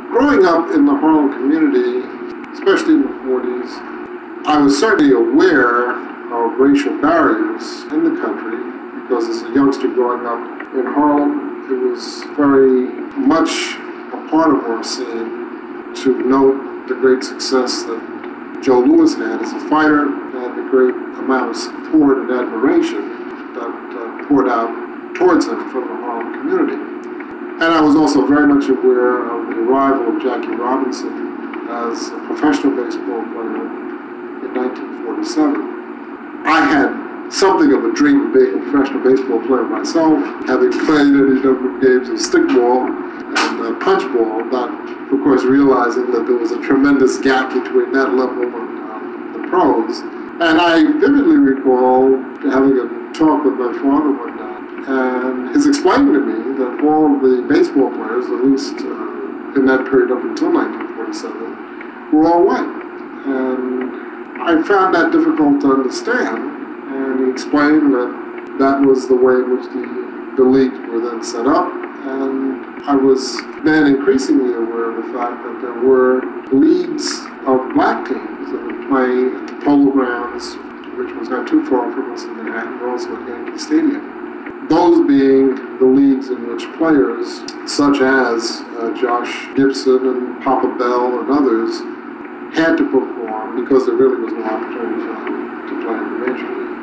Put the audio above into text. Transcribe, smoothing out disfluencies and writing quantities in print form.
Growing up in the Harlem community, especially in the 40s, I was certainly aware of racial barriers in the country because as a youngster growing up in Harlem, it was very much a part of our scene to note the great success that Joe Louis had as a fighter and the great amount of support and admiration that poured out towards him from the Harlem community. And I was also very much aware of the arrival of Jackie Robinson as a professional baseball player in 1947. I had something of a dream of being a professional baseball player myself, having played any number of games of stickball and punchball, not, of course, realizing that there was a tremendous gap between that level and the pros. And I vividly recall having a talk with my father one night, and his explaining to me that all of the baseball players, at least in that period up until 1947, were all white. And I found that difficult to understand, and he explained that that was the way in which the leagues were then set up, and I was then increasingly aware of the fact that there were leagues of black teams that would play at the Polo Grounds, which was not too far from us in Manhattan, also at Yankee Stadium. Those being the leagues in which players such as Josh Gibson and Papa Bell and others had to perform because there really was no opportunity for them to play in the major league.